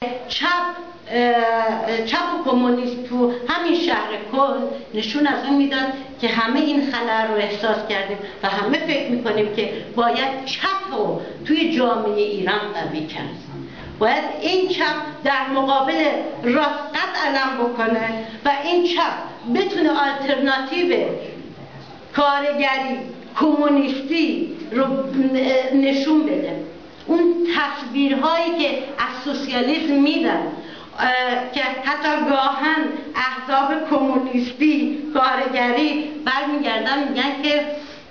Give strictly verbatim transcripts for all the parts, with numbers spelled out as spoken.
چپ چپ و کمونیست تو همین شهر کل نشون از اون میداد که همه این خلأ رو احساس کردیم و همه فکر میکنیم که باید چپ رو توی جامعه ایران قوی کرد. باید این چپ در مقابل راست قد علم بکنه و این چپ بتونه آلترناتیو کارگری کمونیستی رو نشون بده. اون تصویرهایی که از سوسیالیسم میدن که حتی گاهن احزاب کمونیستی کارگری برمیگردن میگن که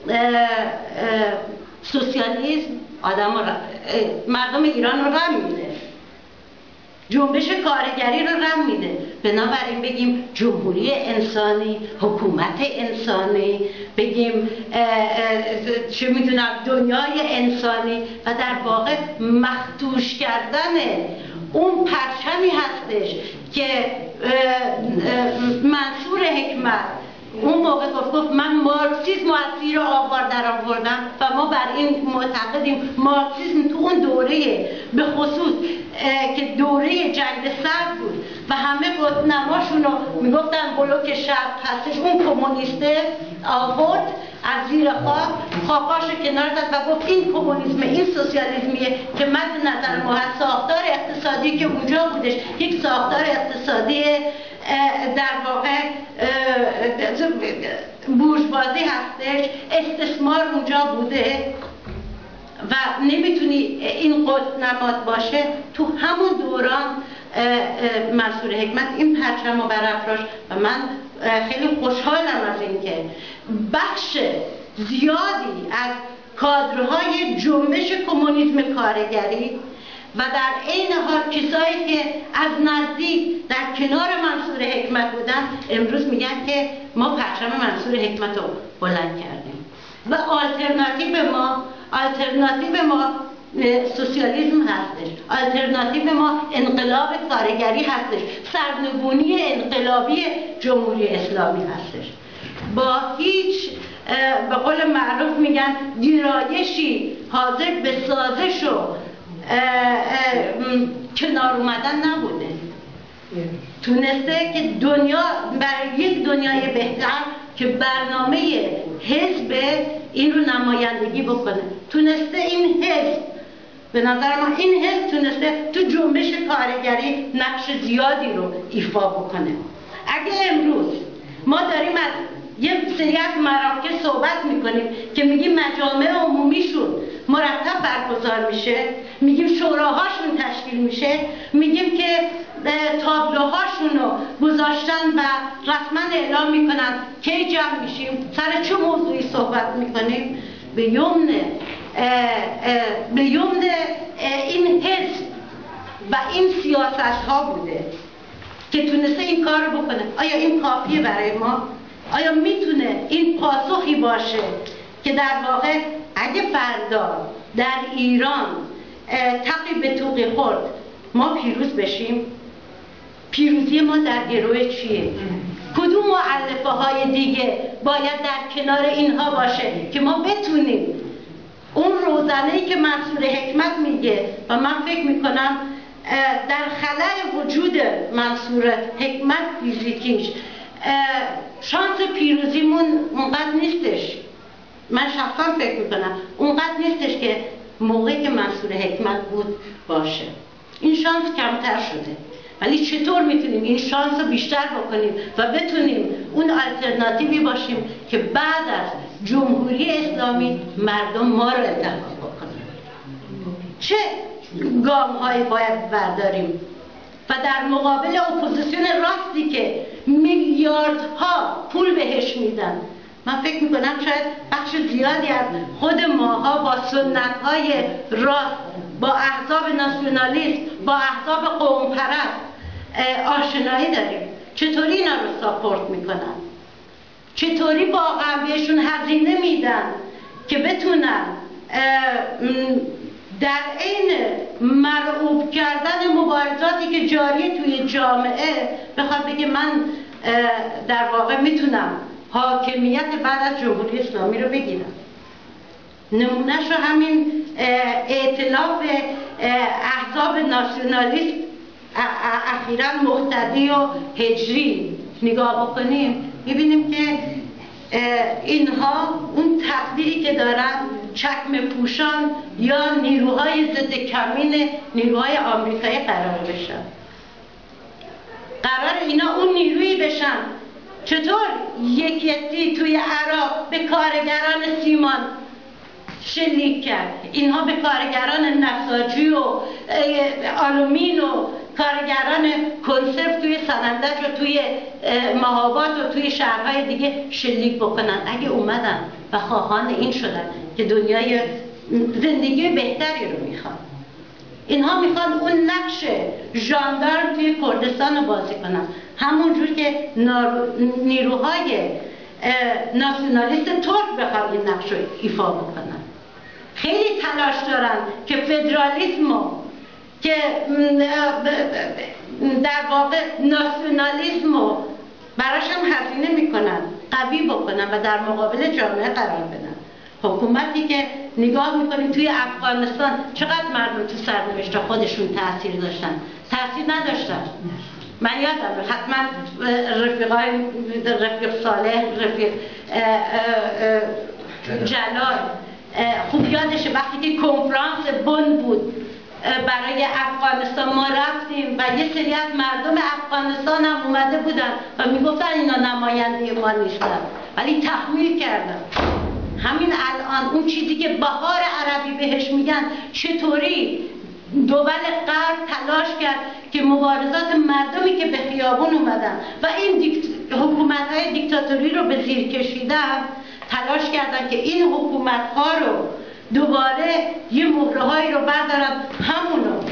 سوسیالیسم آدم مردم ایران رو رم میده، جنبش کارگری رو رم میده. بنابراین بگیم جمهوری انسانی، حکومت انسانی، بگیم چه میدونم دنیای انسانی و در واقع مخدوش کردن اون پرچمی هستش که منصور حکمت اون موقع گفت گفت من مارکسیسم و از زیر آوار در آوردم و ما بر این معتقدیم. مارکسیسم تو اون دوره به خصوص که دوره جنگ سرد بود و همه قطب‌نماشون رو میگفتن بلوک شرق هستش، اون کمونیسته آورد از زیر خاک خاکاش کنار زد و گفت این کمونیسم، این سوسیالیسمیه که مد نظر ما هست. ساختار اقتصادی که اونجا بودش یک ساختار اقتصادی در واقع بورژوازی هستش، استثمار اونجا بوده و نمیتونی این قطب نماد باشه. تو همون دوران منصور حکمت این پرچم رو برافراشت و من خیلی خوشحالم از اینکه بخش زیادی از کادرهای جنبش کمونیسم کارگری و در عین حال کسایی که از نزدیک در کنار منصور حکمت بودن امروز میگن که ما پرچم منصور حکمت رو بلند کردیم و آلترناتیو ما آلترناتیو ما سوسیالیسم هستش، آلترناتیو ما انقلاب کارگری هستش، سرنگونی انقلابی جمهوری اسلامی هستش. با هیچ به قول معروف میگن گرایشی حاضر به سازش و کنار اومدن نبوده. تونسته که دنیا برای یک دنیای بهتر که برنامه حزب این رو نمایندگی بکنه. تونسته این حزب به نظر ما این حزب تونسته تو جنبش کارگری نقش زیادی رو ایفا بکنه. اگه امروز ما داریم از یه سری از مراکز صحبت میکنیم که میگیم مجامع عمومیشون مرتب برگزار میشه، میگیم شوراهاشون تشکیل میشه، میگیم که تابلوهاشون رو گذاشتن و رسما اعلام میکنن کی جمع میشیم، سر چه موضوعی صحبت میکنیم، به یمن به یمن این حزب و این سیاست ها بوده که تونسته این کار رو بکنه. آیا این کافیه برای ما؟ آیا میتونه این پاسخی باشه که در واقع اگه فردا در ایران تقی به توقی خورد ما پیروز بشیم؟ پیروزی ما در گروه چیه؟ کدوم مؤلفه های دیگه باید در کنار اینها باشه که ما بتونیم اون روزنه‌ای که منصور حکمت میگه و من فکر میکنم در خلأ وجود منصور حکمت فیزیکیش شانس پیروزیمون اونقدر نیستش. من شخصا فکر میکنم اونقدر نیستش که موقعی که منصور حکمت بود باشه. این شانس کمتر شده، ولی چطور میتونیم این شانس رو بیشتر بکنیم و بتونیم اون آلترناتیوی باشیم که بعد از جمهوری اسلامی مردم ما رو انتخاب بکنن. چه گام هایی باید برداریم و در مقابل اپوزیسیون راستی که میلیاردها پول بهش میدن. من فکر میکنم شاید بخش زیادی از خود ماها با سنت های راست، با احزاب ناسیونالیست، با احزاب قوم پرست آشنایی داریم. چطوری اینا رو ساپورت میکنن؟ چطوری واقعا بهشون هزینه میدن که بتونن در عین مرعوب کردن مبارزاتی که جاری توی جامعه بخواد بگه من در واقع میتونم حاکمیت بعد از جمهوری اسلامی رو بگیرم. نمونهش رو همین ائتلاف احزاب ناسیونالیست اخیراً مقتدی و هجری نگاه بکنیم میبینیم که اینها اون تقدیری که دارن چکمه پوشان یا نیروهای ضد کمین نیروهای آمریکایی قرار بشن، قرار اینا اون نیرویی بشن. چطور یک یکی توی عراق به کارگران سیمان شلیک کرد، اینها به کارگران نساجی و آلومین و کارگران کنسرو توی سنندج و توی مهاباد و توی شهرهای دیگه شلیک بکنن. اگه اومدن و خواهان این شدن که دنیای زندگی بهتری رو میخوان، اینها میخوان اون نقش ژاندارم توی کردستان رو بازی کنن، همونجور که نیروهای ناسیونالیست ترک بخوان این نقش رو ایفا بکنن. خیلی تلاش دارن که فدرالیسمو که در واقع ناسیونالیسمو براش هم هزینه میکنن قوی بکنن و در مقابل جامعه قرار بدن. حکومتی که نگاه میکنیم توی افغانستان چقدر مردم تو سرنوشت خودشون تاثیر داشتن، تاثیر نداشتن. من یادم حتما رفیقای رفیق صالح، رفیق جلال خوب یادشه وقتی که کنفرانس بن بود برای افغانستان ما رفتیم و یه سری از مردم افغانستان هم اومده بودن و میگفتن اینا نماینده ما نیستن، ولی تحمیل کردن. همین الان اون چیزی که بهار عربی بهش میگن، چطوری دول غرب تلاش کرد که مبارزات مردمی که به خیابون اومدن و این حکومت‌های دیکتاتوری رو به زیر کشیدن، تلاش کردن که این حکومت‌ها رو دوباره یه مهرهایی رو بردارن، همونو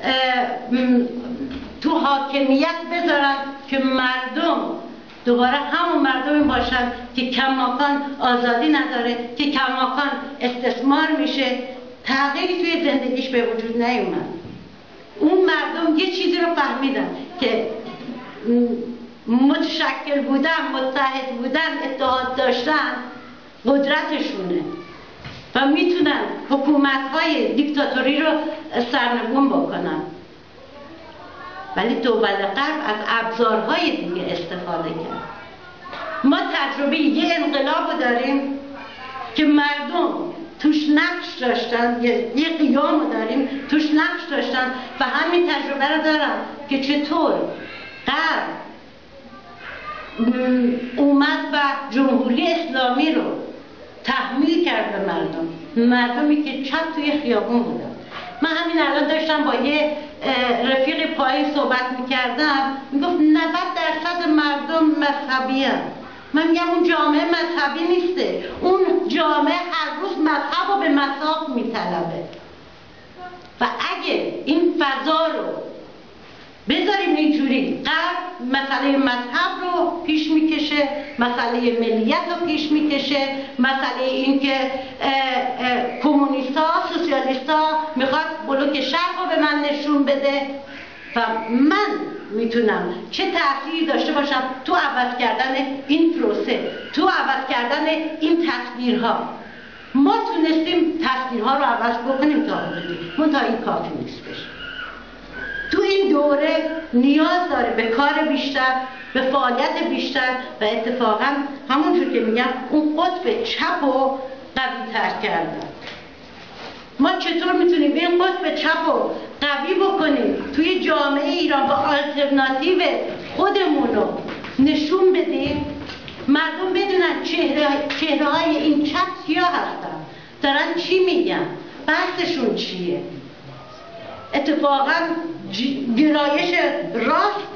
تو حاکمیت بذارن که مردم دوباره همون مردمی باشن که کماکان آزادی نداره، که کماکان استثمار میشه. تغییری توی زندگیش به وجود نیومد. اون مردم یه چیزی رو فهمیدن که متشکل بودن، متحد بودن، اتحاد داشتن قدرتشونه و میتونن حکومت‌های دیکتاتوری رو سرنگون بکنن. ولی دول غرب از ابزارهای دیگه استفاده کرد. ما تجربه یه انقلاب داریم که مردم توش نقش داشتن، یه قیام داریم توش نقش داشتن و همین تجربه رو دارن که چطور غرب اومد و جمهوری اسلامی رو تحمیل کرد به مردم، مردمی که چپ توی خیابون بودن. من همین الان داشتم با یه رفیق پایین صحبت میکردم، میگفت نود درصد مردم مذهبی هست. من میگم اون جامعه مذهبی نیسته، اون جامعه هر روز مذهب رو به مساق میطلبه و اگه این فضا رو بذاریم اینجوری، غرب مسئله مذهب رو پیش میکشه، مسئله ملیت رو پیش میکشه، مسئله این که کمونیستا، سوسیالیستا میخواد بلوک شرق رو به من نشون بده و من میتونم چه تأثیری داشته باشم تو عوض کردن این پروسه، تو عوض کردن این تصویرها. ما تونستیم تصویرها رو عوض بکنیم تا حدودی، منتها این کافی نیست بشه. تو این دوره نیاز داره به کار بیشتر، به فعالیت بیشتر و اتفاقا همونجور که میگم اون قطب چپ رو قوی تر کردن. ما چطور میتونیم این قطب چپ رو قوی بکنیم توی جامعه ایران و آلترناتیو خودمون رو نشون بدیم، مردم بدونن چهره, چهره های این چپ کیا هستن، دارن چی میگن، بحثشون چیه. اتفاقا گرایش راست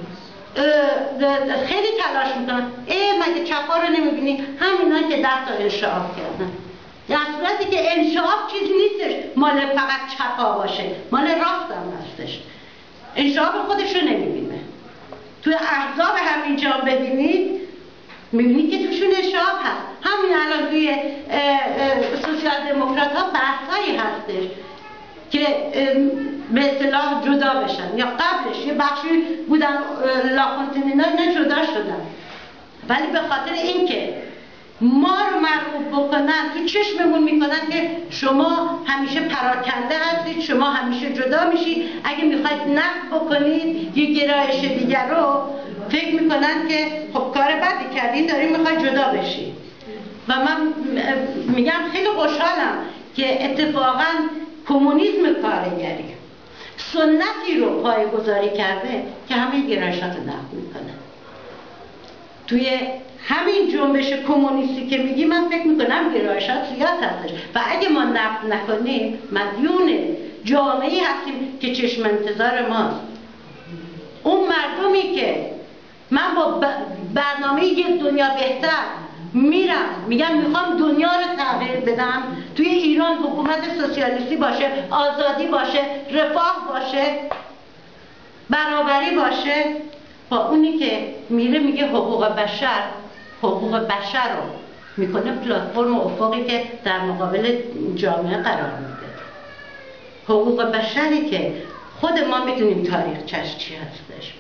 خیلی تلاش میکنن، ای مگه چپا رو نمیبینی؟ همینا که ده تا انشعاب کردن، در صورتی که انشعاب چیزی نیستش مال فقط چپا باشه، مال راست هم هستش. انشعاب خودش رو نمیبینه. توی احزاب همینجا ببینید میبینید که توشون انشعاب هست. همین الان توی سوسیال دموکرات ها بحثایی هستش که به اصطلاح جدا بشن، یا قبلش یه بخشی بودن لاکونتینینا اینا جدا شدن، ولی به خاطر اینکه ما رو مرغوب بکنن، تو چشممون میکنن که شما همیشه پراکنده هستید، شما همیشه جدا میشید، اگه میخواید نقد بکنید یه گرایش دیگر رو فکر میکنن که خب کار بدی کردین دارین میخواید جدا بشید. و من میگم خیلی خوشحالم که اتفاقا کمونیسم کارگری سنتی رو پایه‌گذاری کرده که همه گرایشات رو نقد میکنه. توی همین جنبش کمونیستی که میگی من فکر میکنم گرایشات زیاد هستش و اگه ما نقد نکنیم مدیون جامعه‌ای هستیم که چشم انتظار ماست. اون مردمی که من با برنامه یک دنیا بهتر میرم میگم میخوام دنیا رو تغییر بدم، توی ایران حکومت سوسیالیستی باشه، آزادی باشه، رفاه باشه، برابری باشه، با اونی که میره میگه حقوق بشر، حقوق بشر رو میکنه پلتفرم افقی که در مقابل جامعه قرار میده. حقوق بشری که خود ما میدونیم تاریخچش چی هستش.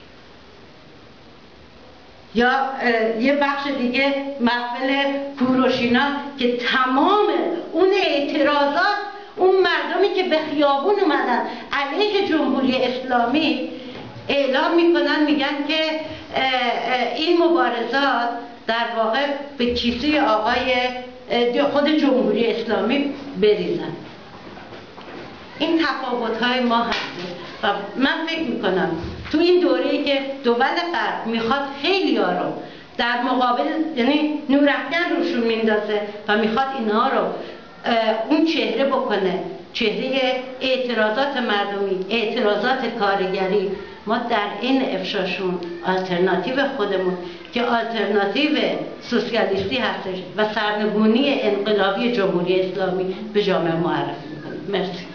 یا یه بخش دیگه محفل کوروشینا که تمام اون اعتراضات اون مردمی که به خیابون اومدن علیه جمهوری اسلامی اعلام میکنن، میگن که این مبارزات در واقع به کیسه آقای خود جمهوری اسلامی بریزن. این تفاوت‌های ما هست و من فکر میکنم تو این دوره‌ای که دول غرب میخواد خیلی ها رو در مقابل، یعنی نورافکن روشون میندازه و میخواد اینها رو اون چهره بکنه، چهره اعتراضات مردمی، اعتراضات کارگری، ما در این افشاشون آلترناتیو خودمون که آلترناتیو سوسیالیستی هستش و سرنگونی انقلابی جمهوری اسلامی به جامعه معرفی میکنیم. مرسی.